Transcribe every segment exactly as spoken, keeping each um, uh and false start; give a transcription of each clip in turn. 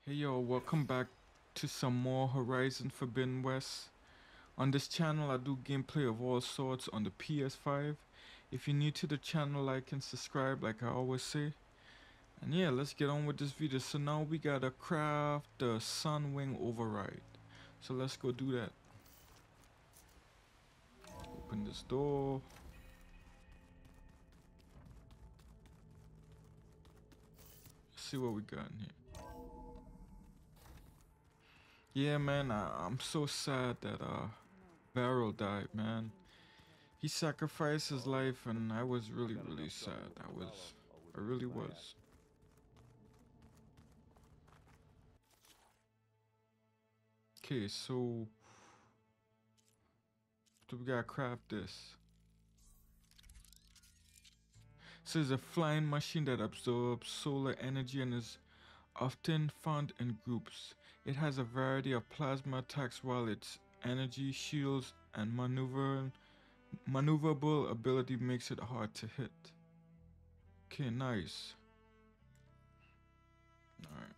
Hey yo, welcome back to some more Horizon Forbidden West. On this channel I do gameplay of all sorts on the P S five. If you're new to the channel, like and subscribe like I always say. And yeah, let's get on with this video. So now we gotta craft the Sunwing Override. So let's go do that. Open this door. Let's see what we got in here. Yeah man, I, I'm so sad that uh Varel died, man. He sacrificed his life and I was really really sad. I was I really was. Okay, so do we gotta craft this? So it's a flying machine that absorbs solar energy and is often found in groups. It has a variety of plasma attacks while its energy shields and maneuver maneuverable ability makes it hard to hit. Okay, nice. Alright.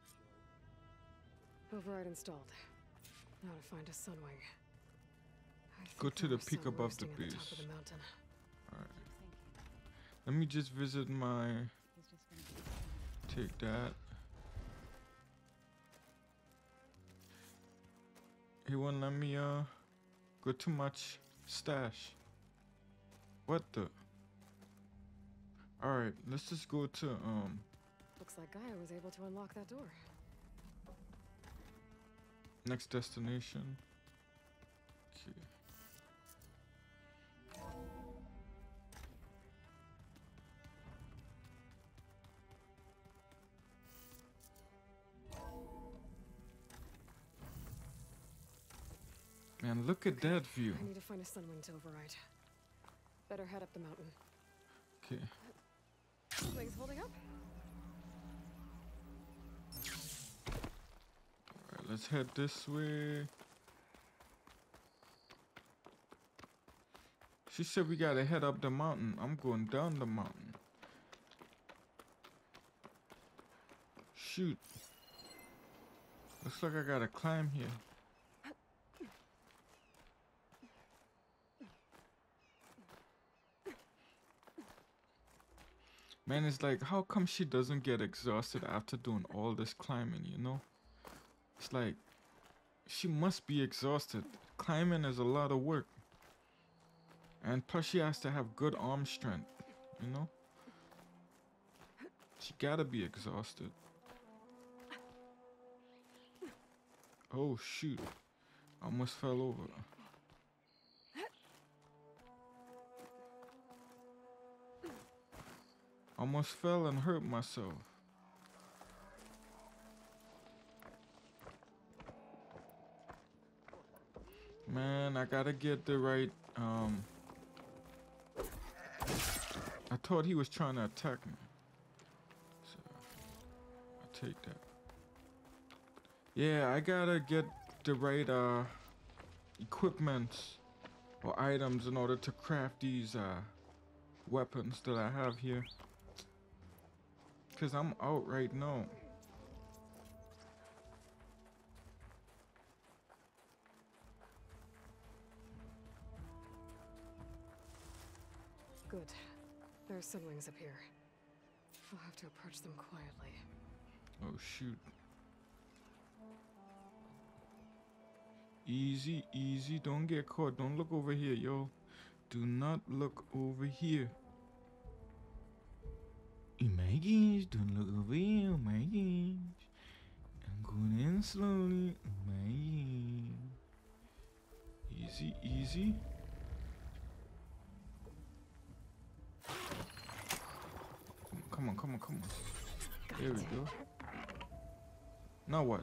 Override installed. Now to find a Sunwing. Go to the peak above the base. The mountain. Alright. Let me just visit my... Take that. He won't let me uh go too much stash. What the? Alright, let's just go to um Looks like Gaia was able to unlock that door. next destination. Okay. Man, look at that view. I need to find a Sunwing to override. Better head up the mountain. Okay. Sunwing's holding up? Alright, let's head this way. She said we gotta head up the mountain. I'm going down the mountain. Shoot. Looks like I gotta climb here. Man, it's like, how come she doesn't get exhausted after doing all this climbing, you know? It's like, she must be exhausted. Climbing is a lot of work. And plus she has to have good arm strength, you know? She gotta be exhausted. Oh shoot. I almost fell over. Almost fell and hurt myself. Man, I gotta get the right, um... I thought he was trying to attack me. So, I'll take that. Yeah, I gotta get the right, uh... equipment or items in order to craft these, uh... weapons that I have here. Because I'm out right now. Good. There are Sunwings up here. I'll have to approach them quietly. Oh shoot. Easy, easy. Don't get caught. Don't look over here, yo. Do not look over here. Oh my gosh, don't look over here. Oh my gosh. I'm going in slowly. Oh my gosh. Easy, easy. Come on, come on, come on. There we go. Now what?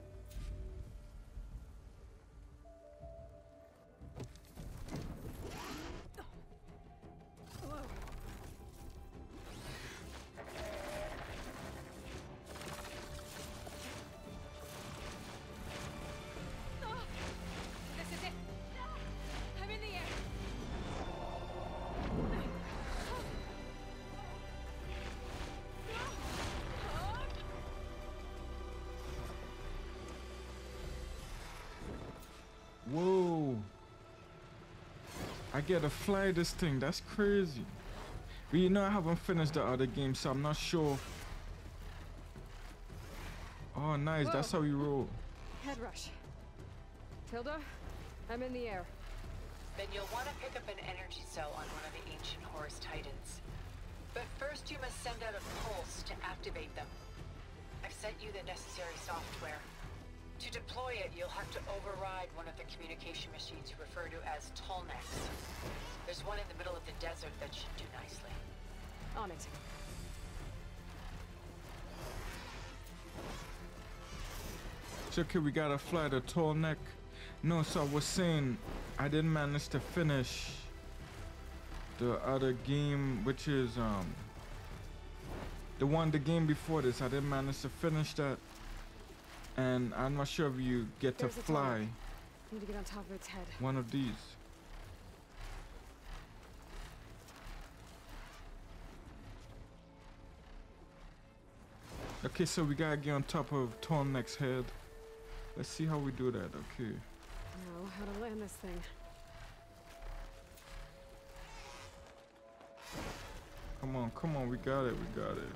This is it! I'm in the air! I get to fly this thing. That's crazy. But you know, I haven't finished the other game, so I'm not sure. Oh, nice. Whoa. That's how you roll. Head rush. Tilda, I'm in the air. Then you'll want to pick up an energy cell on one of the ancient Horus Titans. But first you must send out a pulse to activate them. I've sent you the necessary software. To deploy it, you'll have to override one of the communication machines you refer to as Tallnecks. There's one in the middle of the desert that should do nicely. On it. So, okay, we gotta fly the Tallneck. No, so I was saying I didn't manage to finish the other game, which is um the one the game before this. I didn't manage to finish that, and I'm not sure if you get There's to fly. Need to get on top of its head. One of these. Okay, so we gotta get on top of Tallneck's head. Let's see how we do that. Okay. Now, how to land this thing. Come on, come on, we got it, we got it.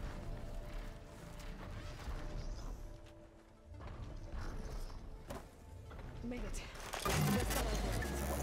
Made it. Let's go over.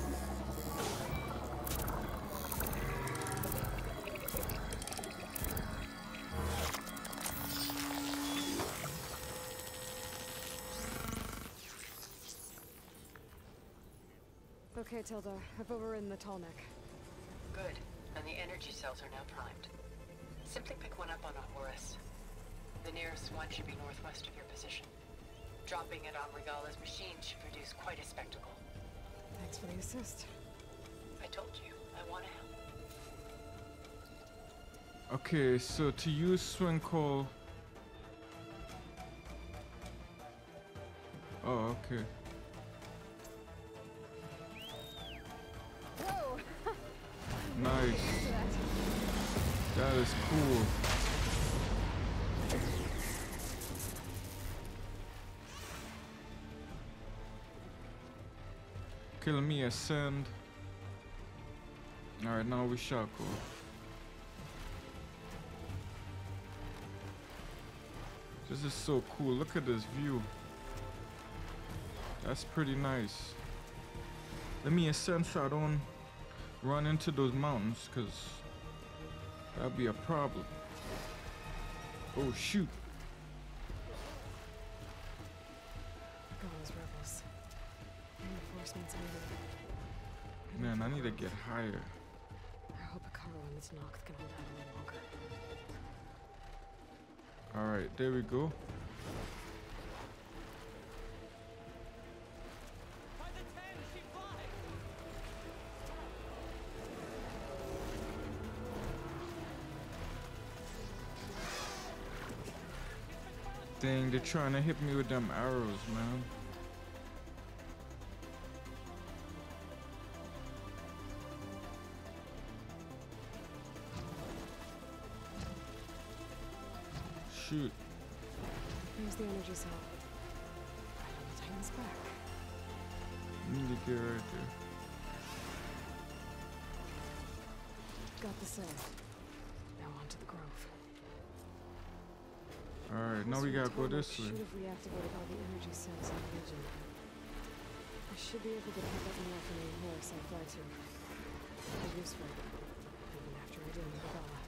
Okay, Tilda, I've overridden the Tallneck. Good, and the energy cells are now primed. Simply pick one up on a Horus. The nearest one should be northwest of your position. Dropping it on Regala's machine should produce quite a spectacle. Thanks for the assist. I told you, I want to help. Okay, so to use swing call. Oh, okay. Whoa! Nice. That is cool. Okay, let me ascend. Alright, now we shall go. This is so cool. Look at this view. That's pretty nice. Let me ascend so I don't run into those mountains, because that'd be a problem. Oh, shoot. Those rebels. Reinforcements needed. Man, I need to get higher. I hope Hekarro and this Noct can hold out a little longer. Alright, there we go. Dang, they're trying to hit me with them arrows, man. Shoot. Here's the energy cell. Right on the Titan's back. Need to get right there. Got the cell. Now on to the grove. Alright, now we gotta go this way. Should have reactivated all the energy cells in the region. I should be able to pick up enough from the Horus I fly to. Be useful, even after I deal with Regala.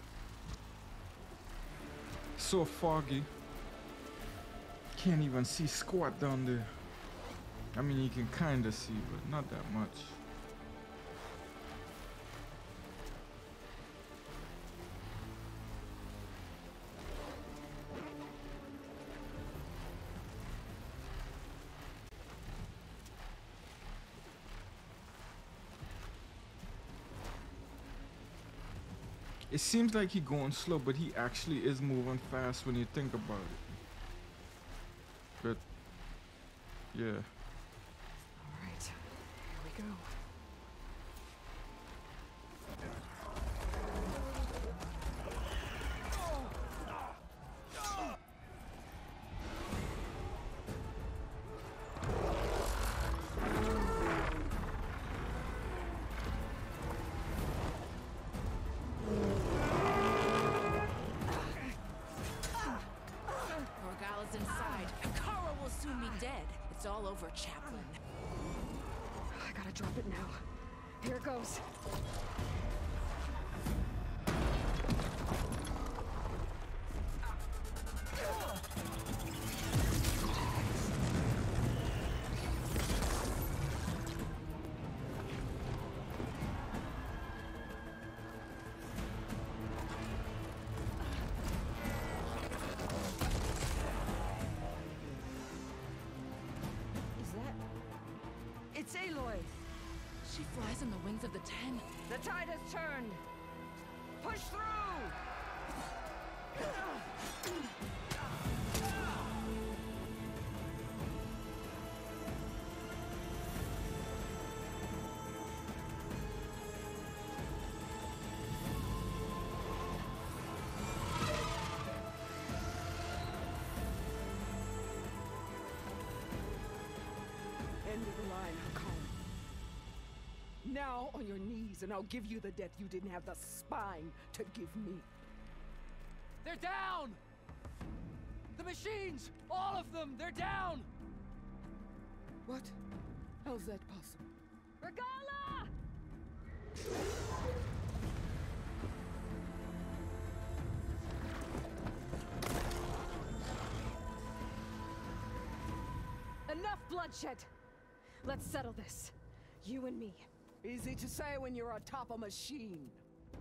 So foggy. Can't even see squat down there. I mean, you can kinda see, but not that much. It seems like he going slow, but he actually is moving fast when you think about it. But yeah. All right, here we go. inside. Kara will soon be dead. It's all over, Chaplain. I gotta drop it now. Here goes. It's Aloy! She flies on the wings of the Ten. The tide has turned! Push through! End of the line, Hakan. Now on your knees, and I'll give you the death you didn't have the spine to give me. They're down! The machines! All of them! They're down! What? How's that possible? Regala! Enough bloodshed! Let's settle this. You and me. Easy to say when you're atop a machine.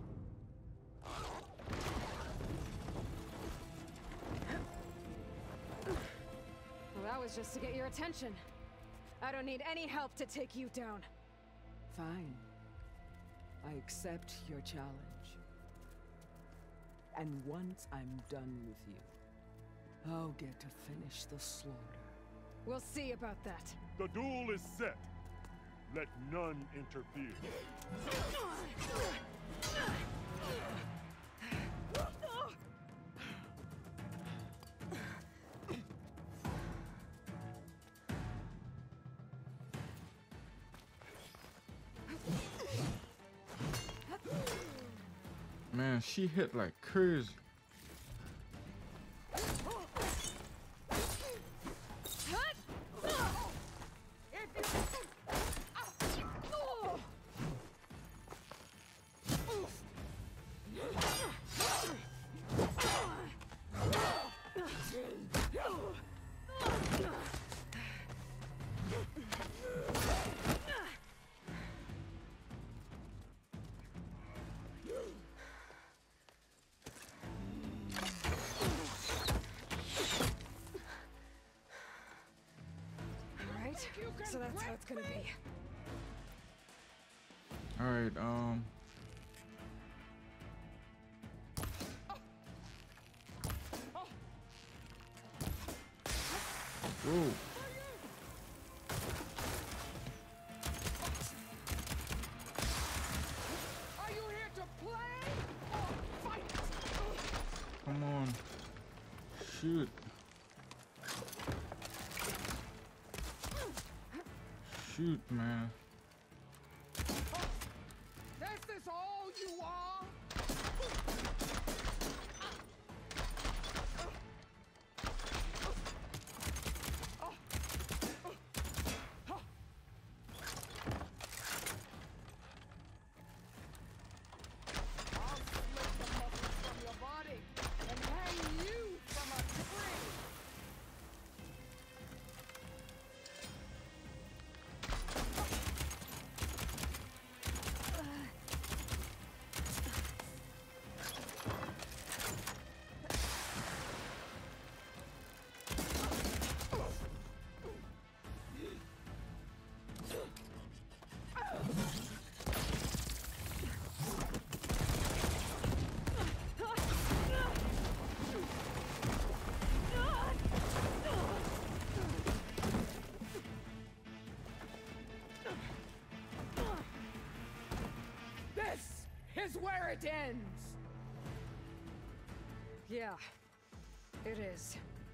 Well, that was just to get your attention. I don't need any help to take you down. Fine. I accept your challenge. And once I'm done with you, I'll get to finish the slaughter. We'll see about that. The duel is set. Let none interfere. Man, she hit like crazy. So that's how it's gonna be. All right, um. Whoa. Are you here to play or fight? Come on. Shoot. Shoot, man. Is this all you are? I'll split the muscles from your body and hang you from a tree. Is where it ends. Yeah, it is.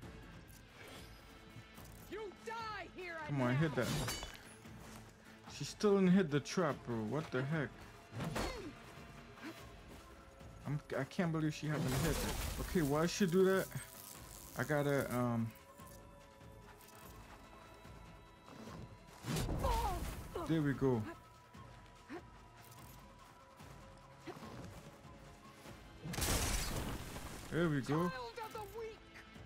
You die here. Come on, hit that. She still didn't hit the trap, bro. What the heck? I'm, I can't believe she haven't hit it. Okay, why she do that? I gotta, um, There we go. There we go. Child of the weak.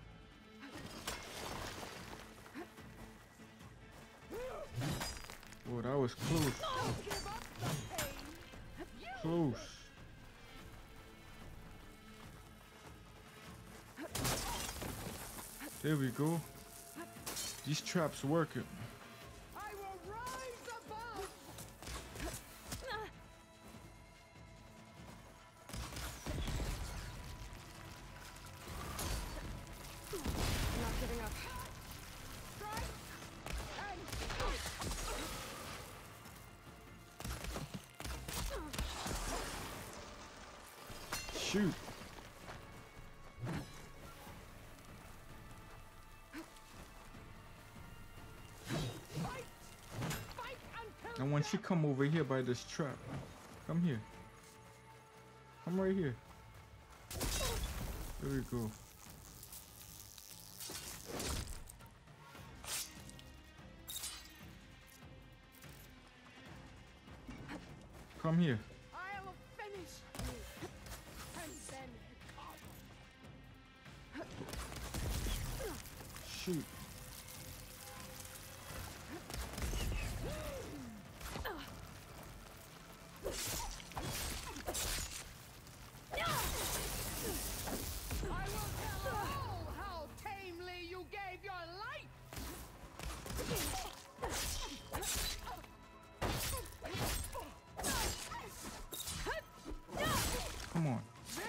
Oh, that was close. Don't give up the pain. You Close. There we go. These traps working. I will rise above. Not giving up. Strike and Shoot. fight. Fight until And when she come over here by this trap, come here. Come right here. There we go. Come here. I'll finish you. And then come. Shoot. I will tell all how tamely you gave your life. Come on.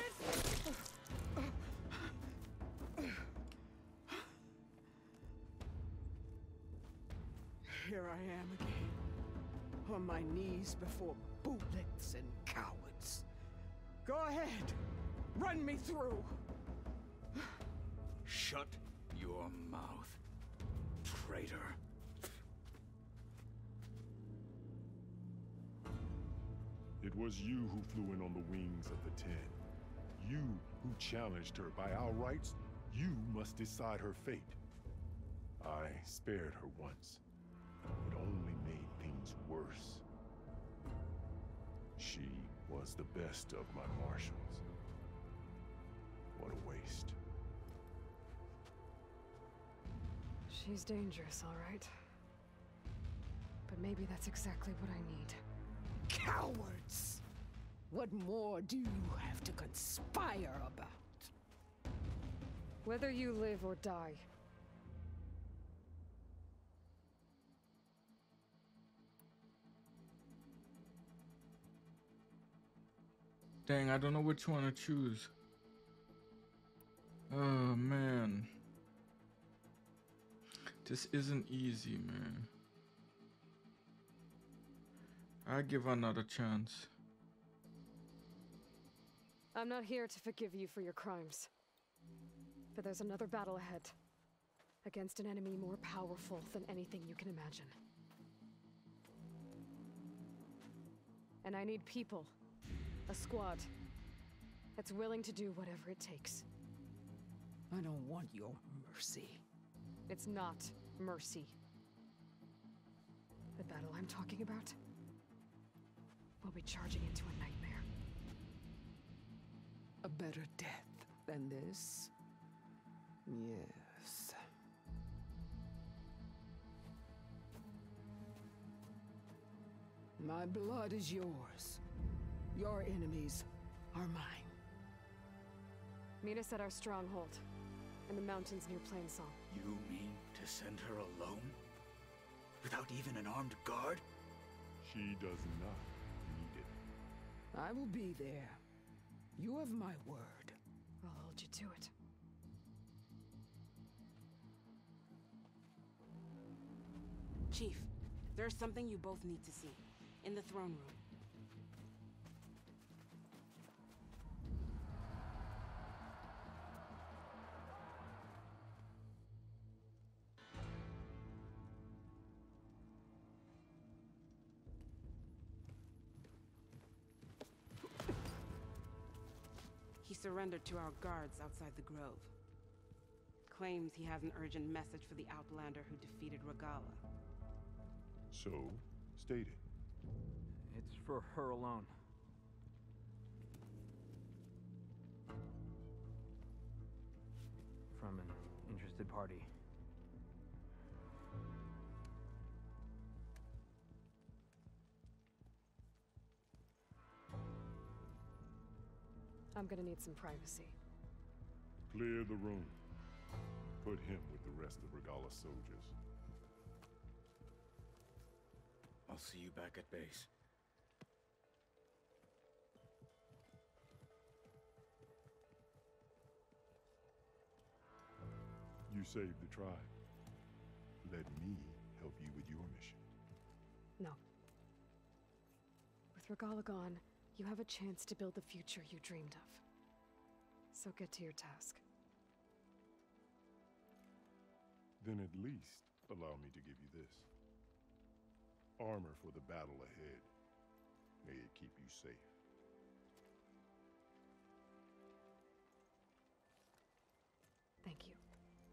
Here I am again, on my knees before bullets and cowards. Go ahead, run me through. Shut your mouth, traitor. It was you who flew in on the wings of the Ten. You who challenged her. By our rights, you must decide her fate. I spared her once. It only made things worse. She was the best of my marshals. What a waste. She's dangerous, all right. But maybe that's exactly what I need. Cowards! What more do you have to conspire about? Whether you live or die. Dang, I don't know which one to choose. Oh, man. This isn't easy, man. I give another chance. I'm not here to forgive you for your crimes. But there's another battle ahead. Against an enemy more powerful than anything you can imagine. And I need people. A squad. That's willing to do whatever it takes. I don't want your mercy. It's not mercy. The battle I'm talking about will be charging into a nightmare. A better death than this? Yes. My blood is yours. Your enemies are mine. Meet us at our stronghold, in the mountains near Plainsong. You mean to send her alone? Without even an armed guard? She does not need it. I will be there. You have my word. I'll hold you to it. Chief, there's something you both need to see. In the throne room. He surrendered to our guards outside the grove. Claims he has an urgent message for the Outlander who defeated Regalla. So, State it. It's for her alone. From an interested party. I'm gonna need some privacy. Clear the room. Put him with the rest of Regalla's soldiers. I'll see you back at base. You saved the tribe. Let me help you with your mission. No. With Regalla gone, you have a chance to build the future you dreamed of. So get to your task. Then at least allow me to give you this. Armor for the battle ahead. May it keep you safe. Thank you.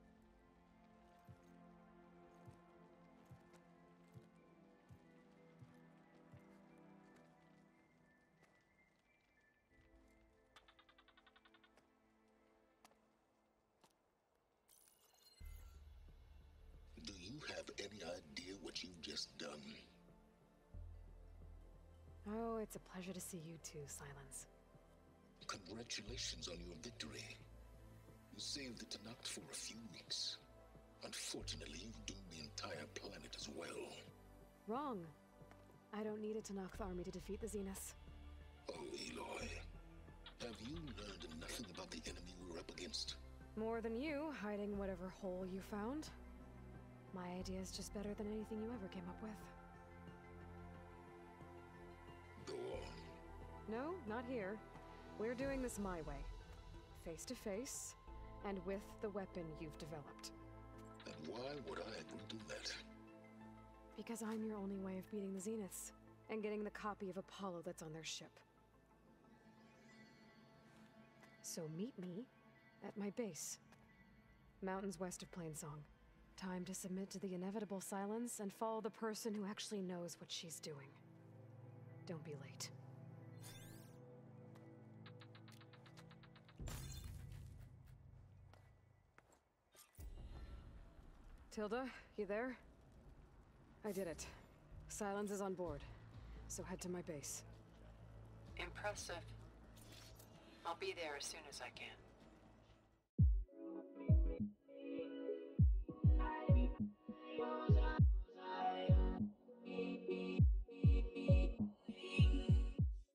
Do you have any idea what you've just done? Oh, it's a pleasure to see you too, Silence. Congratulations on your victory. You saved the Tenakth for a few weeks. Unfortunately, you've doomed the entire planet as well. Wrong. I don't need a Tenakth army to defeat the Zeniths. Oh, Aloy. Have you learned nothing about the enemy we're up against? More than you, hiding whatever hole you found. My idea is just better than anything you ever came up with. Go on. No, not here. We're doing this my way. Face to face, and with the weapon you've developed. And why would I agree to that? Because I'm your only way of beating the Zeniths, and getting the copy of Apollo that's on their ship. So meet me at my base. Mountains west of Plainsong. Time to submit to the inevitable Silence and follow the person who actually knows what she's doing. Don't be late. Tilda, you there? I did it. Silence is on board, so head to my base. Impressive. I'll be there as soon as I can.